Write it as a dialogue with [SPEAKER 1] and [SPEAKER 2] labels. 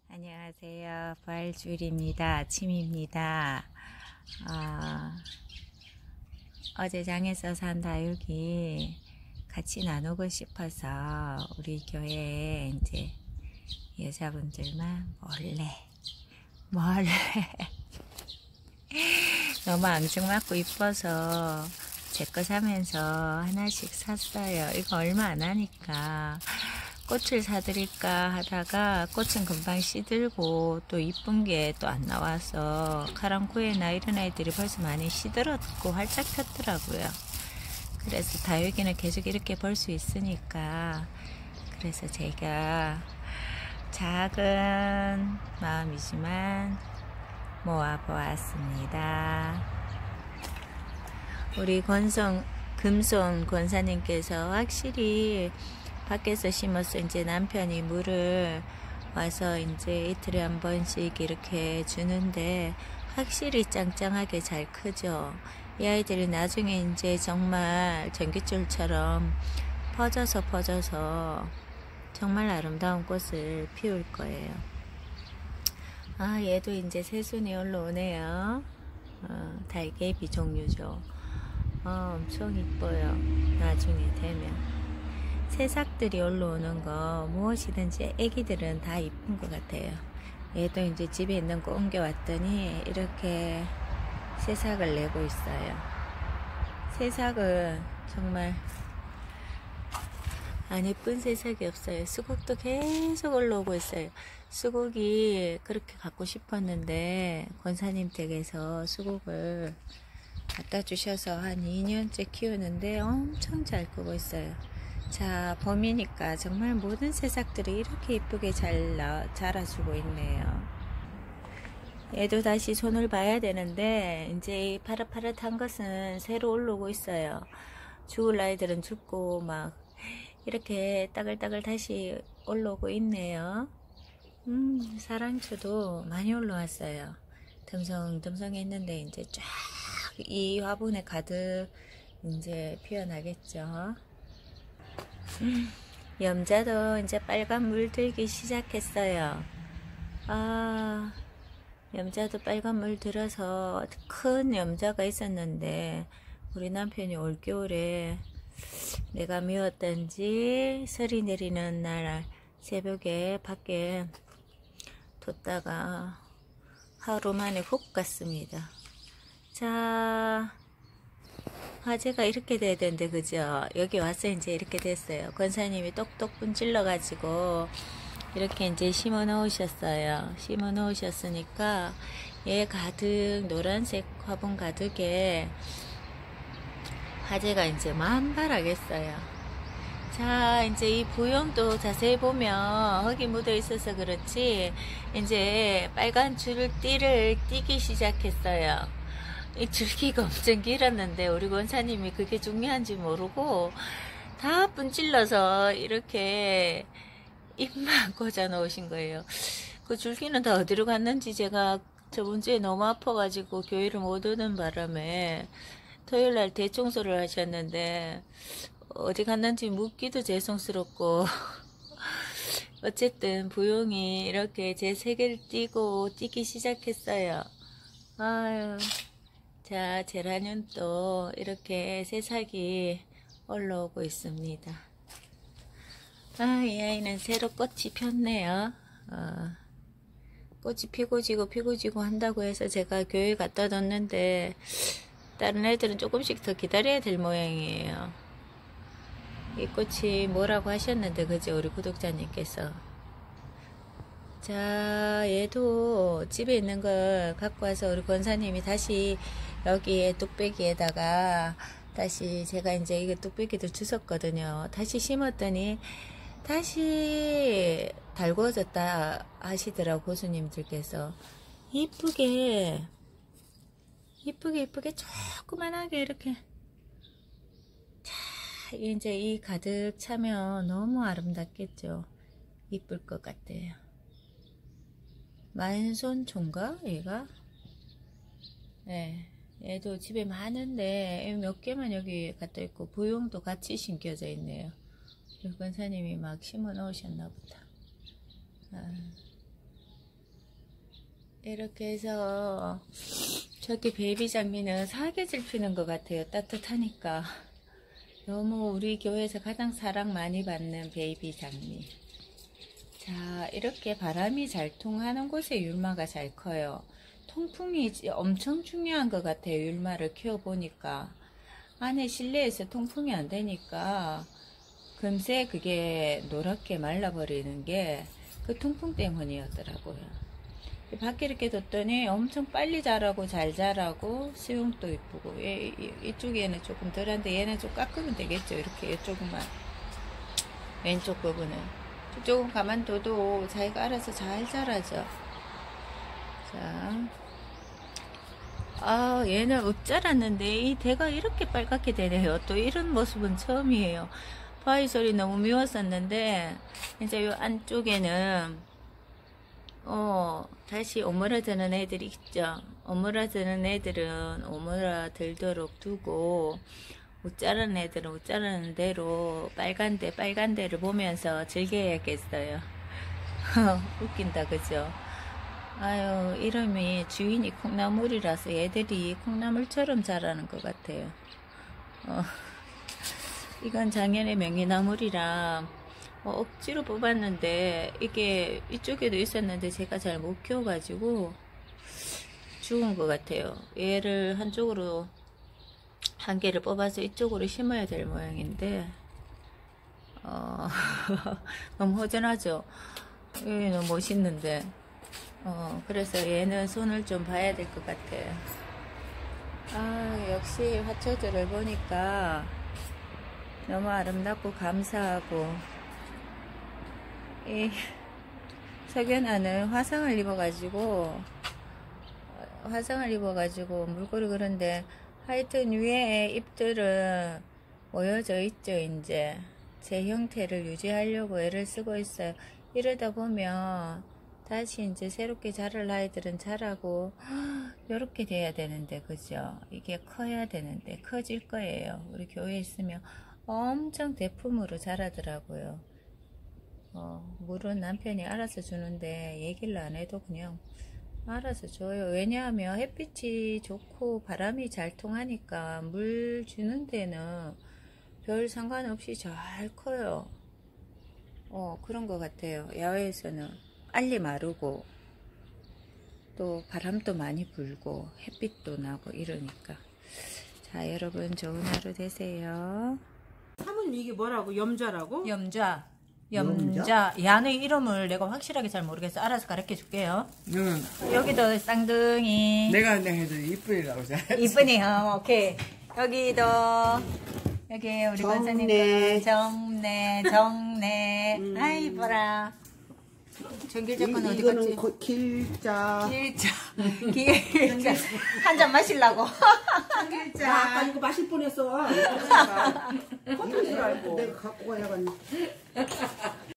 [SPEAKER 1] 안녕하세요. 부활주일입니다. 아침입니다. 어제 장에서 산 다육이 같이 나누고 싶어서 우리 교회에 이제 여자분들만 몰래 너무 앙증맞고 이뻐서 제 거 사면서 하나씩 샀어요. 이거 얼마 안 하니까 꽃을 사드릴까 하다가 꽃은 금방 시들고 또 이쁜 게 또 안 나와서 카랑코에나 이런 아이들이 벌써 많이 시들었고 활짝 폈더라고요. 그래서 다육이는 계속 이렇게 볼 수 있으니까 그래서 제가 작은 마음이지만 모아보았습니다. 우리 금손 권사님께서 확실히 밖에서 심어서 이제 남편이 물을 와서 이제 이틀에 한 번씩 이렇게 주는데 확실히 짱짱하게 잘 크죠. 이 아이들이 나중에 이제 정말 전깃줄처럼 퍼져서 정말 아름다운 꽃을 피울 거예요. 얘도 이제 새순이 올라오네요. 달개비 종류죠. 엄청 이뻐요. 나중에 되면. 새싹들이 올라오는 거 무엇이든지 애기들은 다 이쁜 것 같아요. 얘도 이제 집에 있는 거 옮겨왔더니 이렇게 새싹을 내고 있어요. 새싹은 정말 안 예쁜 새싹이 없어요. 수국도 계속 올라오고 있어요. 수국이 그렇게 갖고 싶었는데 권사님 댁에서 수국을 갖다 주셔서 한 2년째 키우는데 엄청 잘 크고 있어요. 자, 봄이니까 정말 모든 새싹들이 이렇게 이쁘게 잘 자라주고 있네요. 얘도 다시 손을 봐야 되는데 이제 이 파릇파릇한 것은 새로 올라오고 있어요. 죽을 아이들은 죽고 막 이렇게 따글따글 다시 올라오고 있네요. 사랑초도 많이 올라왔어요. 듬성듬성했는데 이제 쫙 이 화분에 가득 이제 피어나겠죠. 염자도 이제 빨간 물 들기 시작했어요. 염자도 빨간 물 들어서 큰 염자가 있었는데 우리 남편이 올겨울에 내가 미웠던지 서리 내리는 날 새벽에 밖에 뒀다가 하루 만에 훅 갔습니다. 자, 화재가 이렇게 돼야 되는데 그죠? 여기 와서 이제 이렇게 됐어요. 권사님이 똑똑 분질러 가지고 이렇게 이제 심어 놓으셨어요. 심어 놓으셨으니까 얘 가득 노란색 화분 가득에 화재가 이제 만발하겠어요. 자, 이제 이 부용도 자세히 보면 흙이 묻어 있어서 그렇지 이제 빨간 줄띠를 띄기 시작했어요. 이 줄기가 엄청 길었는데 우리 권사님이 그게 중요한지 모르고 다 분질러서 이렇게 잎만 꽂아 놓으신 거예요. 그 줄기는 다 어디로 갔는지 제가 저번 주에 너무 아파가지고 교회를 못 오는 바람에 토요일날 대청소를 하셨는데 어디 갔는지 묻기도 죄송스럽고 어쨌든 부용이 이렇게 제 색을 띄기 시작했어요. 아유. 자, 제라늄도 이렇게 새싹이 올라오고 있습니다. 이 아이는 새로 꽃이 폈네요. 꽃이 피고 지고 한다고 해서 제가 교회 갖다 뒀는데 다른 애들은 조금씩 더 기다려야 될 모양이에요. 이 꽃이 뭐라고 하셨는데 그죠? 우리 구독자님께서. 자, 얘도 집에 있는 걸 갖고 와서 우리 권사님이 다시 여기에 뚝배기에다가 다시 제가 이제 이게 뚝배기도 주웠거든요. 다시 심었더니 다시 달궈졌다 하시더라고 고수님들께서. 이쁘게 조그만하게 이렇게 자, 이제 이 가득 차면 너무 아름답겠죠. 이쁠 것 같아요. 만손초인가 얘가? 네, 얘도 집에 많은데 몇 개만 여기 갖다 있고 부용도 같이 심겨져 있네요. 우리 권사님이 막 심어 놓으셨나 보다. 이렇게 해서 저기 베이비 장미는 사계절 피는 것 같아요. 따뜻하니까. 너무 우리 교회에서 가장 사랑 많이 받는 베이비 장미. 자, 이렇게 바람이 잘 통하는 곳에 율마가 잘 커요. 통풍이 엄청 중요한 것 같아요. 율마를 키워보니까. 안에 실내에서 통풍이 안 되니까 금세 그게 노랗게 말라버리는 게 그 통풍 때문이었더라고요. 밖에 이렇게 뒀더니 엄청 빨리 자라고 잘 자라고 수영도 이쁘고, 이쪽에는 조금 덜한데 얘는 좀 깎으면 되겠죠. 이렇게 이쪽만, 왼쪽 부분은 조금 가만둬도 자기가 알아서 잘 자라죠. 자, 얘는 읍 자랐는데 이 대가 이렇게 빨갛게 되네요. 또 이런 모습은 처음이에요. 바위솔이 너무 미웠었는데 이제 요 안쪽에는 다시 오므라드는 애들이 있죠. 오므라드는 애들은 오므라들도록 두고, 웃자라는 애들은 웃자라는 대로 빨간 데를 보면서 즐겨야겠어요. 웃긴다, 그죠? 아유, 이름이 주인이 콩나물이라서 애들이 콩나물처럼 자라는 것 같아요. 이건 작년에 명이나물이라 억지로 뽑았는데 이게 이쪽에도 있었는데 제가 잘 못 키워가지고 죽은 것 같아요. 얘를 한쪽으로 한 개를 뽑아서 이쪽으로 심어야 될 모양인데 너무 허전하죠. 너무 멋있는데 그래서 얘는 손을 좀 봐야 될 것 같아요. 역시 화초들을 보니까 너무 아름답고 감사하고, 이 석연아는 화상을 입어가지고 물꼬리 그런데 하여튼 위에 잎들은 모여져 있죠. 이제 제 형태를 유지하려고 애를 쓰고 있어요. 이러다 보면 다시 이제 새롭게 자랄 아이들은 자라고 이렇게 돼야 되는데, 그죠? 이게 커야 되는데 커질 거예요. 우리 교회에 있으면 엄청 대품으로 자라더라고요. 물은 남편이 알아서 주는데 얘기를 안 해도 그냥 알아서 줘요. 왜냐하면 햇빛이 좋고 바람이 잘 통하니까 물 주는 데는 별 상관없이 잘 커요. 그런 것 같아요. 야외에서는 빨리 마르고 또 바람도 많이 불고 햇빛도 나고 이러니까. 자, 여러분 좋은 하루 되세요.
[SPEAKER 2] 사모님 이게 뭐라고? 염좌라고?
[SPEAKER 1] 염좌. 야는 이름을 내가 확실하게 잘 모르겠어. 알아서 가르쳐 줄게요.
[SPEAKER 3] 응.
[SPEAKER 1] 여기도 쌍둥이.
[SPEAKER 3] 내가 해도 이쁘리라고 잘.
[SPEAKER 1] 이쁘니? 오케이. 여기도 여기 우리 권사님 정내. 아이 이뻐라. 전길자건 어디 갔지?
[SPEAKER 3] 길자.
[SPEAKER 1] 길자. 한 잔 마시려고.
[SPEAKER 2] 야, 아까 이거 마실 뻔했어.
[SPEAKER 3] 내가 갖고 가야겠네.